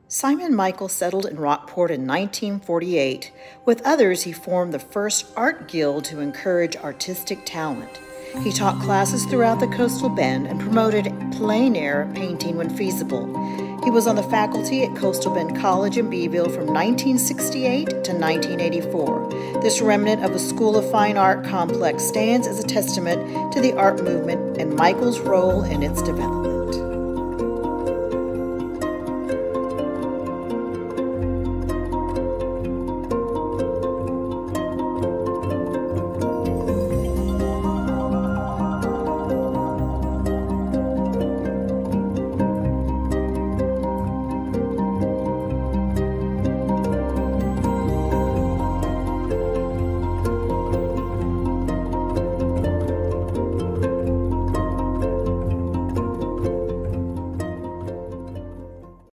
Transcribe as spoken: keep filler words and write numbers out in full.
Simon Michael settled in Rockport in nineteen forty-eight. With others, he formed the first art guild to encourage artistic talent. He taught classes throughout the coastal bend and promoted plein-air painting when feasible. He was on the faculty at Coastal Bend College in Beeville from nineteen sixty-eight to nineteen eighty-four. This remnant of a School of Fine Art complex stands as a testament to the art movement and Michael's role in its development.